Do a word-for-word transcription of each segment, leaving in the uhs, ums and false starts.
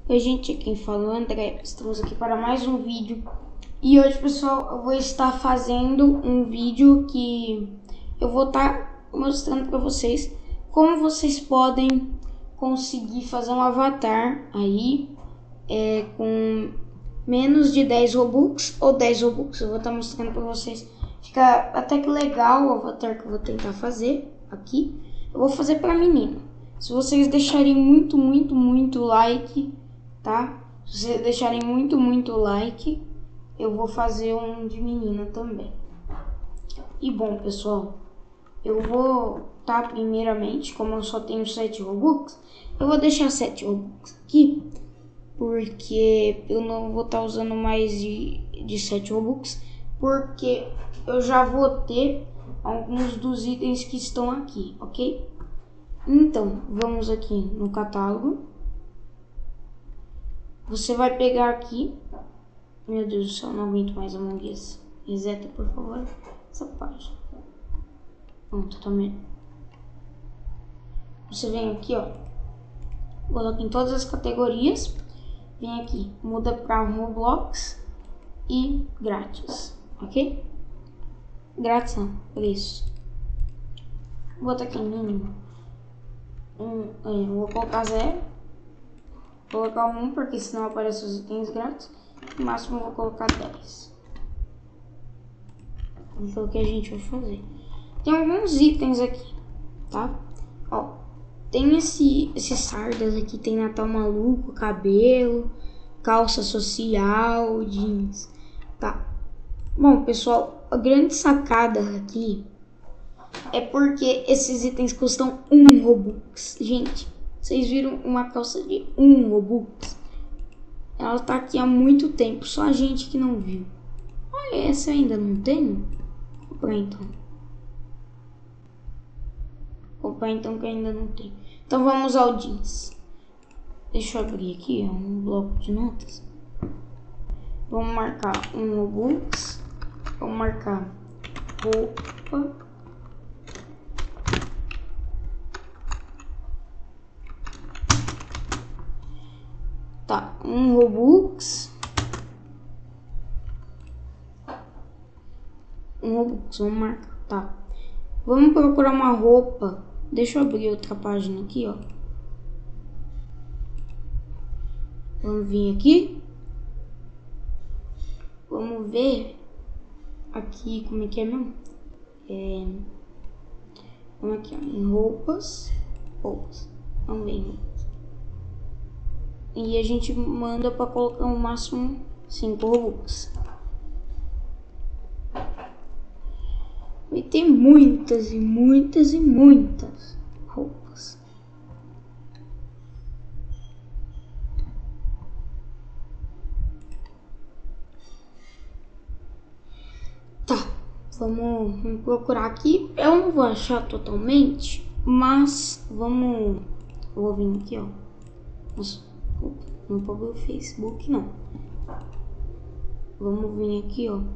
Oi gente, quem fala é o André, estamos aqui para mais um vídeo. E hoje, pessoal, eu vou estar fazendo um vídeo que eu vou estar mostrando para vocês como vocês podem conseguir fazer um avatar aí é, com menos de dez Robux ou dez Robux. Eu vou estar mostrando para vocês. Fica até que legal o avatar que eu vou tentar fazer aqui. Eu vou fazer para menina. Se vocês deixarem muito, muito, muito like, tá? Se vocês deixarem muito, muito like, eu vou fazer um de menina também. E bom, pessoal, eu vou, tá? Primeiramente, como eu só tenho sete Robux, eu vou deixar sete Robux aqui, porque eu não vou estar tá usando mais de, de sete Robux, porque eu já vou ter alguns dos itens que estão aqui, ok? Então, vamos aqui no catálogo. Você vai pegar aqui. Meu Deus do céu, não aguento mais a Among Us. Reseta, por favor, essa página. Pronto, tá melhor. Você vem aqui, ó. Coloca em todas as categorias. Vem aqui, muda para Roblox e grátis, ok? Grátis não, preço. Vou botar aqui mínimo. Um, eu vou colocar zero. Vou colocar um, porque senão aparecem os itens grátis. No máximo eu vou colocar dez. Então o que a gente vai fazer? Tem alguns itens aqui, tá? Ó, tem esse, esses sardas aqui, tem Natal Maluco, cabelo, calça social, jeans, tá? Bom, pessoal, a grande sacada aqui é porque esses itens custam um Robux. Gente, vocês viram uma calça de um Robux? Ela tá aqui há muito tempo, só a gente que não viu. Olha, essa eu ainda não tenho. Vou comprar então. Vou comprar então que eu ainda não tenho. Então vamos ao jeans. Deixa eu abrir aqui, ó, um bloco de notas. Vamos marcar um Robux. Vamos marcar roupa. Tá, um Robux. Um Robux, vamos marcar, tá. Vamos procurar uma roupa. Deixa eu abrir outra página aqui, ó. Vamos vir aqui. Vamos ver aqui como é que é mesmo. É... Vamos aqui, ó, em roupas. Roupas. Vamos ver em roupas. E a gente manda para colocar o máximo cinco Robux. E tem muitas e muitas e muitas roupas. Tá, vamos, vamos procurar aqui. Eu não vou achar totalmente, mas vamos... Eu vou vir aqui, ó. Nossa. Não pode ver o Facebook, não. Vamos vir aqui, ó.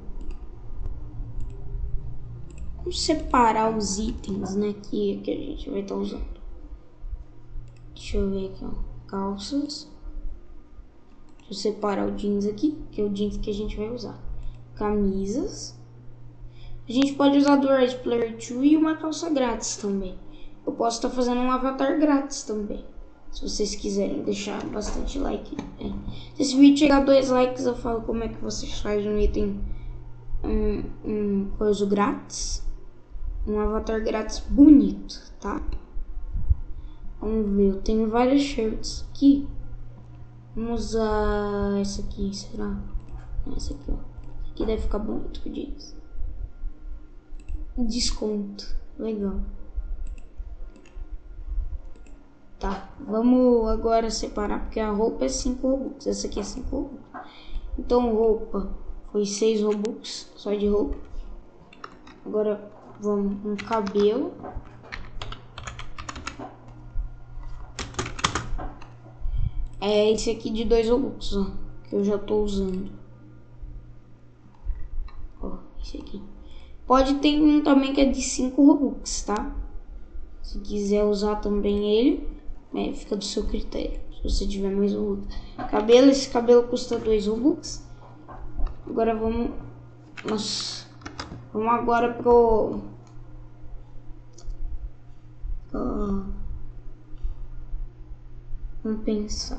Vamos separar os itens, né, que, que a gente vai estar usando. Deixa eu ver aqui, ó. Calças. Deixa eu separar o jeans aqui, que é o jeans que a gente vai usar. Camisas. A gente pode usar do Ready Player dois e uma calça grátis também. Eu posso estar fazendo um avatar grátis também. Se vocês quiserem deixar bastante like. É. Se esse vídeo chegar a dois likes, eu falo como é que vocês fazem um item, um, um coisa grátis. Um avatar grátis bonito, tá? Vamos ver, eu tenho várias shirts aqui. Vamos usar essa aqui, será? Essa aqui, ó. Essa aqui deve ficar bonito com jeans. Desconto, legal. Tá, vamos agora separar, porque a roupa é cinco Robux, essa aqui é cinco Robux. Então roupa foi seis Robux, só de roupa. Agora vamos no cabelo. É esse aqui de dois Robux, ó, que eu já tô usando. Ó, esse aqui. Pode ter um também que é de cinco Robux, tá? Se quiser usar também ele, é, fica do seu critério. Se você tiver mais Robux. Cabelo, esse cabelo custa dois Robux. Agora vamos... Nossa. Vamos agora pro... Uh, vamos pensar.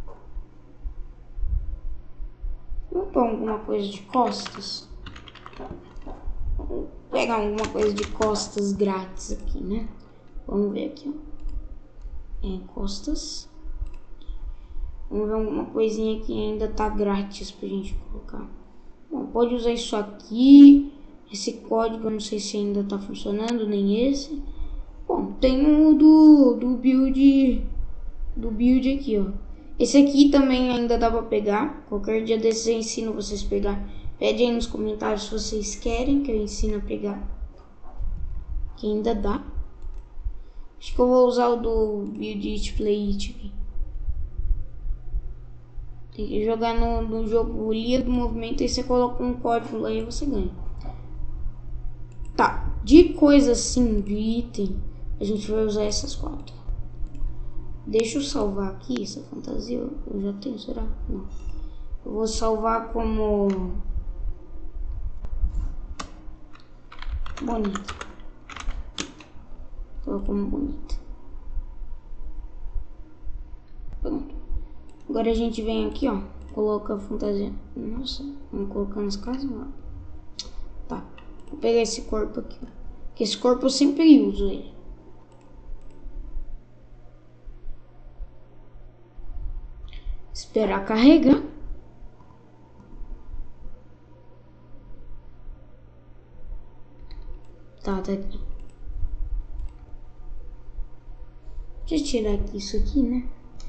Vamos pôr alguma coisa de costas. Vamos pegar alguma coisa de costas grátis aqui, né? Vamos ver aqui, ó. É, costas. Vamos ver alguma coisinha que ainda tá grátis pra gente colocar. Bom, pode usar isso aqui. Esse código eu não sei se ainda tá funcionando, nem esse. Bom, tem o do, do build. Do build aqui, ó. Esse aqui também ainda dá pra pegar. Qualquer dia desses eu ensino vocês a pegar. Pede aí nos comentários se vocês querem que eu ensine a pegar. Que ainda dá. Acho que eu vou usar o do build it, play it aqui. Tem que jogar no, no jogo Liga do Movimento e você coloca um código lá e você ganha. Tá, de coisa assim, de item, a gente vai usar essas quatro. Deixa eu salvar aqui essa fantasia, eu já tenho, será? Não. Eu vou salvar como... bonita. Vou como bonita. Pronto. Agora a gente vem aqui, ó, coloca a fantasia. Nossa, vamos colocar nas casas lá. Tá, vou pegar esse corpo aqui, ó. Porque esse corpo eu sempre uso ele. Esperar carregar. Tá, tá aqui. Deixa eu tirar aqui isso aqui, né?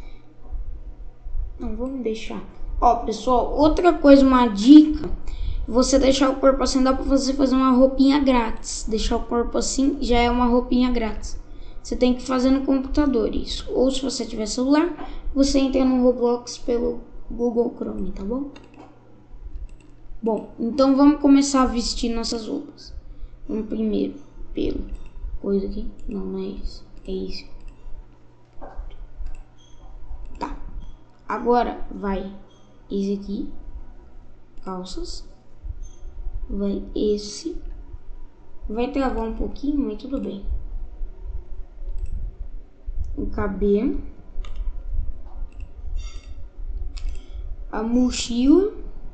Não, vamos deixar. Ó, pessoal, outra coisa, uma dica. Você deixar o corpo assim, dá pra você fazer uma roupinha grátis. Deixar o corpo assim, já é uma roupinha grátis. Você tem que fazer no computador isso. Ou se você tiver celular, você entra no Roblox pelo Google Chrome, tá bom? Bom, então vamos começar a vestir nossas roupas. Vamos primeiro pelo... coisa aqui. Não, não é isso. É isso. Tá. Agora vai esse aqui. Calças. Vai esse. Vai travar um pouquinho, mas tudo bem. O cabelo. A mochila.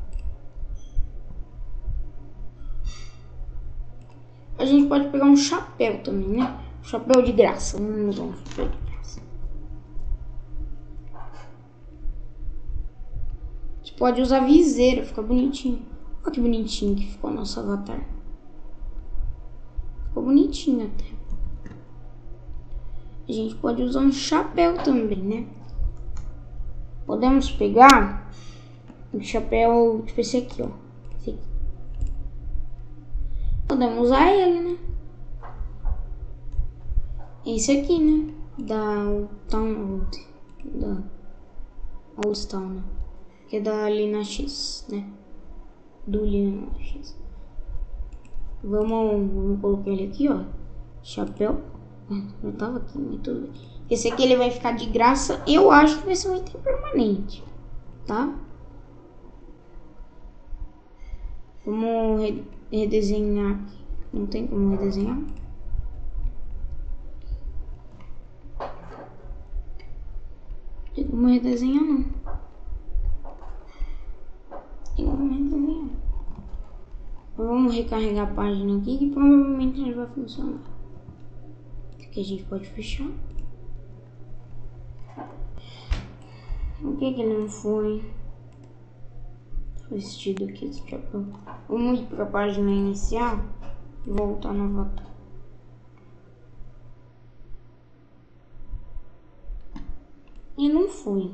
A gente pode pegar um chapéu também, né? Um chapéu de graça. Vamos usar um chapéu de graça. Você pode usar viseira, fica bonitinho. Olha que bonitinho que ficou nosso avatar. Ficou bonitinho até. A gente pode usar um chapéu também, né? Podemos pegar um chapéu, tipo esse aqui, ó. Esse aqui. Podemos usar ele, né? Esse aqui, né? Da Townwood. Da Old Town, né? Que é da Lina X, né? Do Lina X. Vamos, vamos colocar ele aqui, ó. Chapéu. Não tava aqui, mas tudo bem. Esse aqui ele vai ficar de graça. Eu acho que vai ser um item permanente, tá? Vamos redesenhar aqui. Não tem como redesenhar. Não tem como redesenhar, não. Tem como redesenhar. Vamos recarregar a página aqui que provavelmente ele vai funcionar. Aqui a gente pode fechar. Por que que ele não foi vestido aqui esse chapéu? Vamos ir para a página inicial e voltar no avatar. E não foi.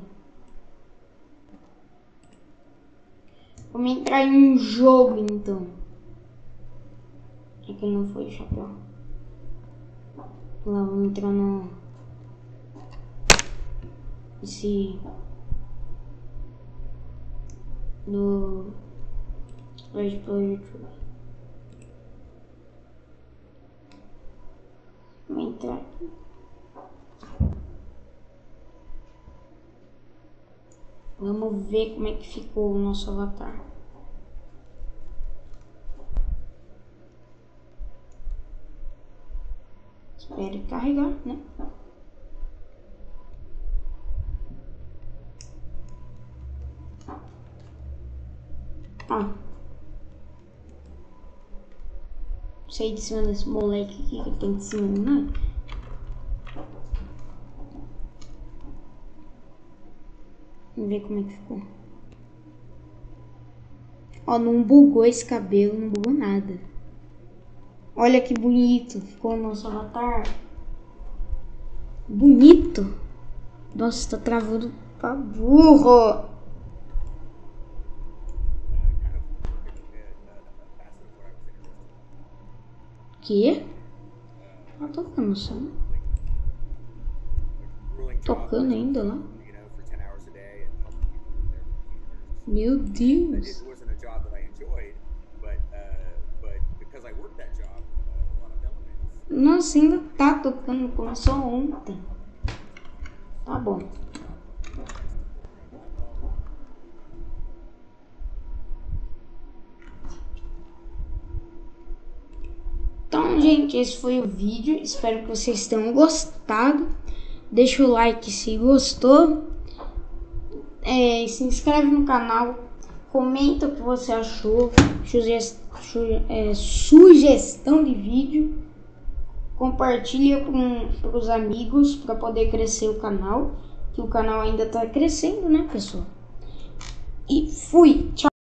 Vamos entrar em um jogo então. É que não foi o chapéu. Lá, vamos entrar no... Esse... Do... Ready Player dois. Vamos entrar aqui. Vamos ver como é que ficou o nosso avatar. Espere carregar, né? Ó. Sair de cima desse moleque aqui que tem de cima, né? Vamos ver como é que ficou. Ó, não bugou esse cabelo, não bugou nada. Olha que bonito ficou o nosso avatar. Bonito. Nossa, tá travando pra burro. Que? Tá tocando som. Tocando ainda lá. Meu Deus. Nossa, ainda tá tocando, começou ontem. Tá bom. Então, gente, esse foi o vídeo. Espero que vocês tenham gostado. Deixa o like se gostou. É, se inscreve no canal. Comenta o que você achou. Sugest, su, é, sugestão de vídeo. Compartilha com os amigos para poder crescer o canal. Que o canal ainda está crescendo, né, pessoal? E fui. Tchau.